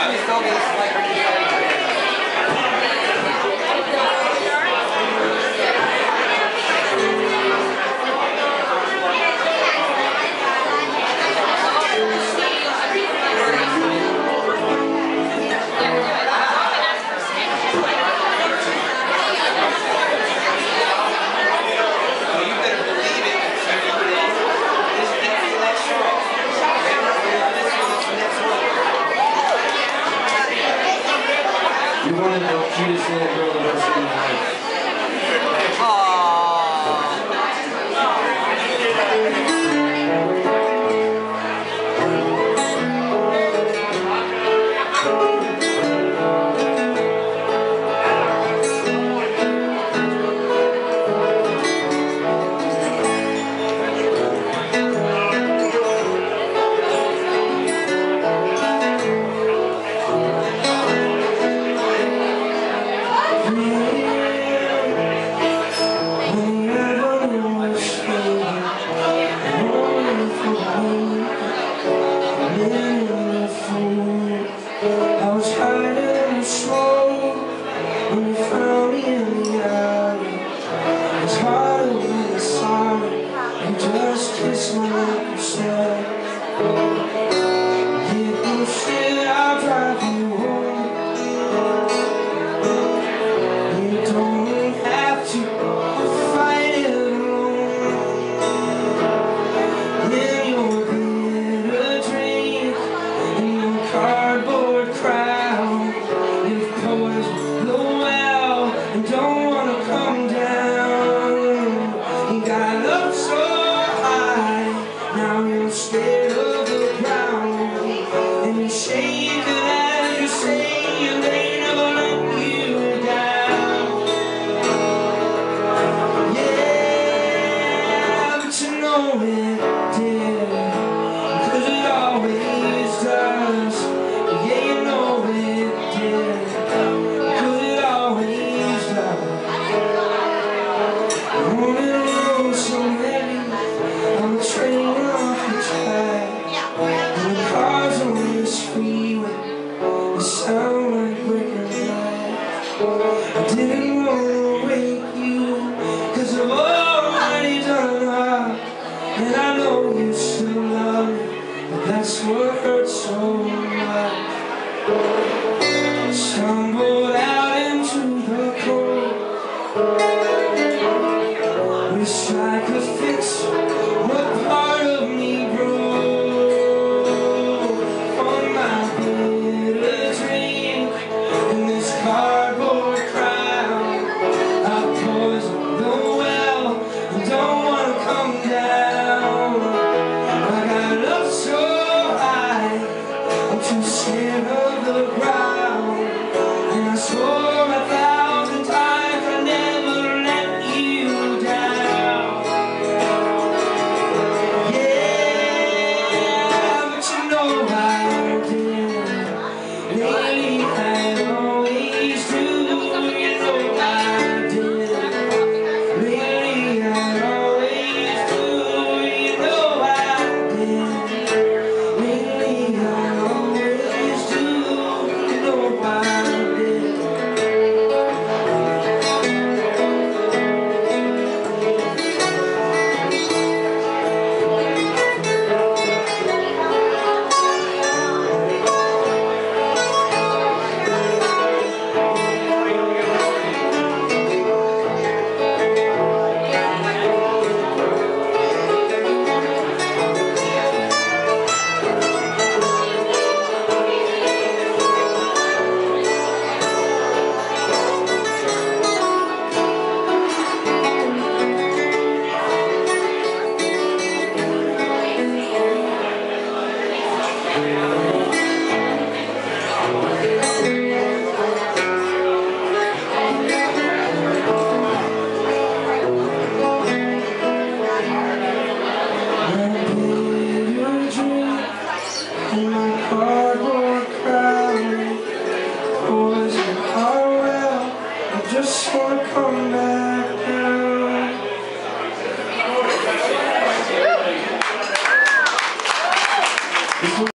One of the cutest little girls I've ever seen in my life. I was hiding in the smoke when you found me in the alley. It's harder when it's sorry. You just kissed my neck and said, "Get me shit, I'll drive you home. You don't have to fight it alone." In your bitter drink, in your cardboard crown, you've poisoned the well and don't want to come down. You got up so high, now you're scared of the ground, and you're shaking as you say you may never let you down. Yeah, but you know it did, 'cause it always does. Yeah, you know it did, 'cause it always does. I wanted to roll so heavy on the train off the track, and the cars on this freeway, they sound like brick and glass. I didn't want to wake you, 'cause I've already done enough, and I know you still love me, but that's what hurts so much. Stumbled out into the cold, wish I could fix what part of me broke. On my bitter drink, in this cardboard crown, I poisoned the well and don't want to come down. I got up so high, I'm too scared of the ground, and I swore 1,000 times I'd never let you down. Yeah, but you know I did. Lately I always do. You know I did. Lately I always do. You know I did. Lately I always do. You know I did. My bitter drink and my